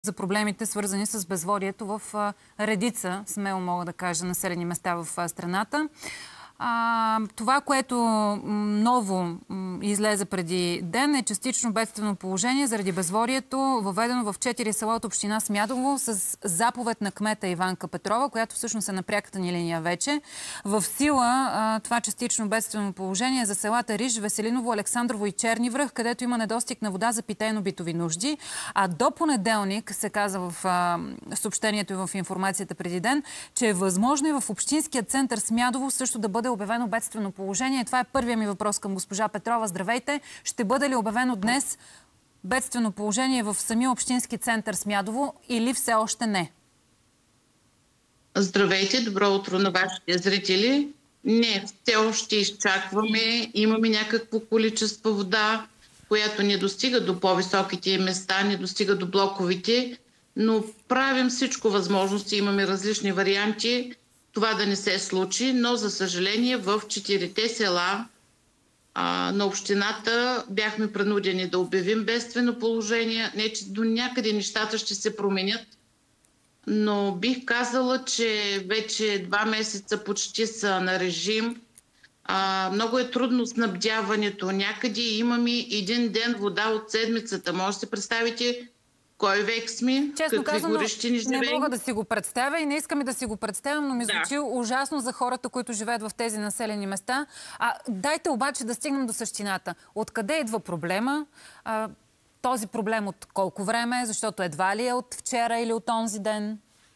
за проблемите, свързани с безводието в редица, смело мога да кажа, населени места в страната. Това, което ново излезе преди ден, е частично бедствено положение заради безводието, въведено в 4 села от община Смядово с заповед на кмета Иванка Петрова, която всъщност е на пряката ни линия вече. В сила това частично бедствено положение за селата Риж, Веселиново, Александрово и Черни връх, където има недостиг на вода за питейно-битови нужди. А до понеделник се каза в съобщението и в информацията преди ден, че е възможно и в общинския център Смядово също да бъде обявено бедствено положение. Това е първият ми въпрос към госпожа Петрова. Здравейте! Ще бъде ли обявено днес бедствено положение в самия общински център Смядово или все още не? Здравейте! Добро утро на вашите зрители. Не, все още изчакваме. Имаме някакво количество вода, която не достига до по-високите места, не достига до блоковите, но правим всичко възможности. Имаме различни варианти това да не се случи, но за съжаление в 4-те села на общината бяхме принудени да обявим бедствено положение. Не, че до някъде нещата ще се променят, но бих казала, че вече 2 месеца почти са на режим. Много е трудно снабдяването. Някъде имаме 1 ден вода от седмицата. Може да си представите кой век сме, честно какви казано, горещини живеем. не мога да си го представя и не искам и да си го представям, но ми звучи ужасно за хората, които живеят в тези населени места. Дайте обаче да стигнем до същината. Откъде идва проблема? Този проблем от колко време? Защото едва ли е от вчера или от онзи ден?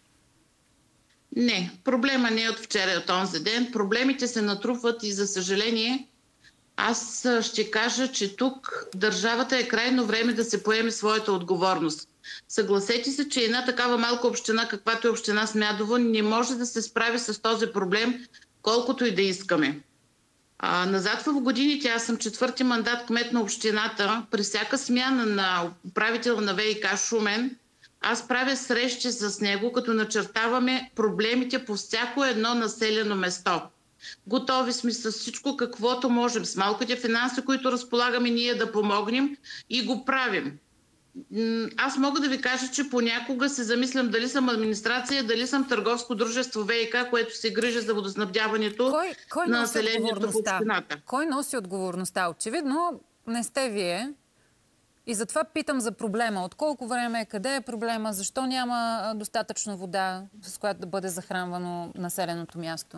Не, проблема не е от вчера и от онзи ден. Проблемите се натрупват и за съжаление аз ще кажа, че тук държавата е крайно време да се поеме своята отговорност. Съгласете се, че една такава малка община, каквато е община Смядово, не може да се справи с този проблем, колкото и да искаме. Назад в годините, аз съм 4-ти мандат кмет на общината, при всяка смяна на управител на ВиК Шумен, аз правя срещи с него, като начертаваме проблемите по всяко едно населено место. Готови сме с всичко, каквото можем, с малките финанси, които разполагаме ние да помогнем и го правим. Аз мога да ви кажа, че понякога се замислям дали съм администрация, дали съм търговско дружество ВиК, което се грижи за водоснабдяването на населението в общината. Кой носи отговорността? Очевидно не сте вие. И затова питам за проблема. От колко време, къде е проблема, защо няма достатъчно вода, с която да бъде захранвано населеното място?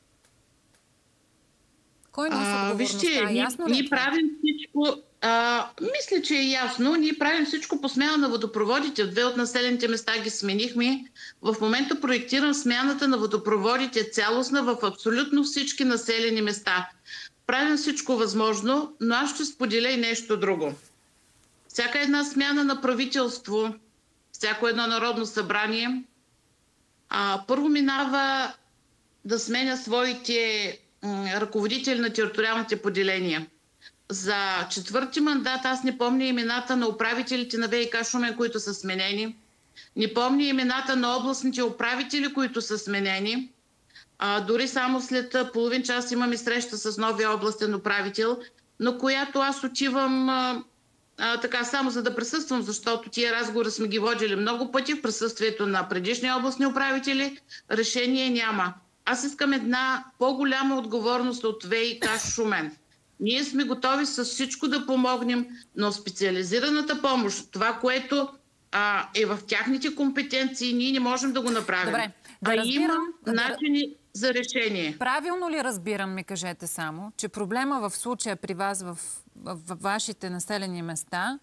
Кой носи отговорността? Вижте, ние правим всичко. Мисля, че е ясно. Ние правим всичко по смяна на водопроводите. В 2 от населените места ги сменихме. В момента проектирам смяната на водопроводите цялостна в абсолютно всички населени места. Правим всичко възможно, но аз ще споделя и нещо друго. Всяка една смяна на правителство, всяко едно народно събрание, първо минава да сменя своите ръководители на териториалните поделения. За 4-ти мандат аз не помня имената на управителите на ВиК Шумен, които са сменени. Не помня имената на областните управители, които са сменени. Дори само след половин час имаме среща с новия областен управител, на която аз отивам така само за да присъствам, защото тия разговори сме ги водили много пъти в присъствието на предишни областни управители. Решение няма. Аз искам една по-голяма отговорност от ВиК Шумен. Ние сме готови с всичко да помогнем, но специализираната помощ, това, което е в тяхните компетенции, ние не можем да го направим. Добре, имам начини за решение. Правилно ли разбирам, ми кажете само, че проблема в случая при вас в вашите населени места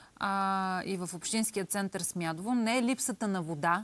и в общинския център Смядово не е липсата на вода,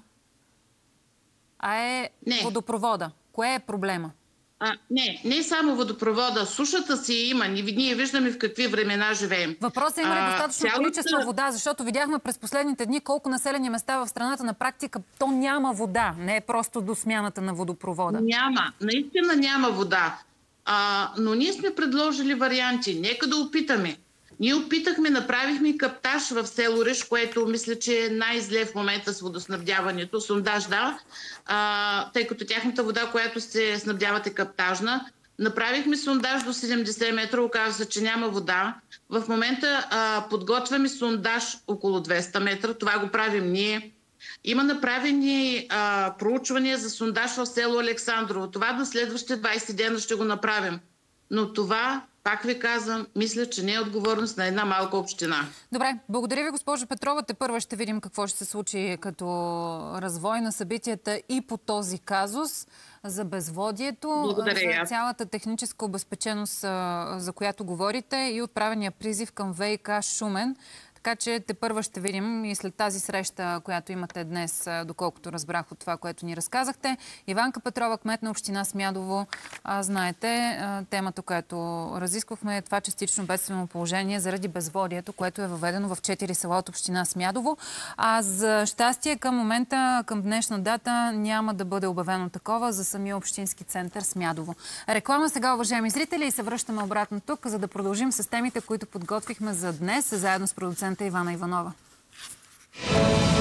а е водопровода? Кое е проблема? Не само водопровода. Сушата си има. Ние виждаме в какви времена живеем. Въпросът има ли достатъчно количество вода? Защото видяхме през последните дни колко населени места в страната на практика то няма вода. Не е просто до смяната на водопровода. Няма. Наистина няма вода. Но ние сме предложили варианти. Нека да опитаме. Ние опитахме, направихме каптаж в село Риж, което мисля, че е най-зле в момента с водоснабдяването. Сондаж, тъй като тяхната вода, която се снабдяват е каптажна. Направихме сондаж до 70 метра, оказва се, че няма вода. В момента подготвяме сондаж около 200 метра. Това го правим ние. Има направени проучвания за сондаж в село Александрово. Това до следващите 20 дена ще го направим. Но това, пак ви казвам, мисля, че не е отговорност на една малка община. Добре, благодаря ви, госпожо Петрова. Тепърва ще видим какво ще се случи като развой на събитията и по този казус за безводието, Благодаря. за цялата техническа обезпеченост, за която говорите, и отправения призив към ВиК Шумен. Така че тепърва ще видим и след тази среща, която имате днес, доколкото разбрах от това, което ни разказахте. Иванка Петрова, кмет на община Смядово. Знаете, темата, която разисквахме, е това частично бедствено положение заради безводието, което е въведено в 4 села от община Смядово. А за щастие към момента, към днешна дата, няма да бъде обявено такова за самия общински център Смядово. Реклама сега, уважаеми зрители, и се връщаме обратно тук, за да продължим с темите, които подготвихме за днес, заедно с продуцента Ивана Иванова.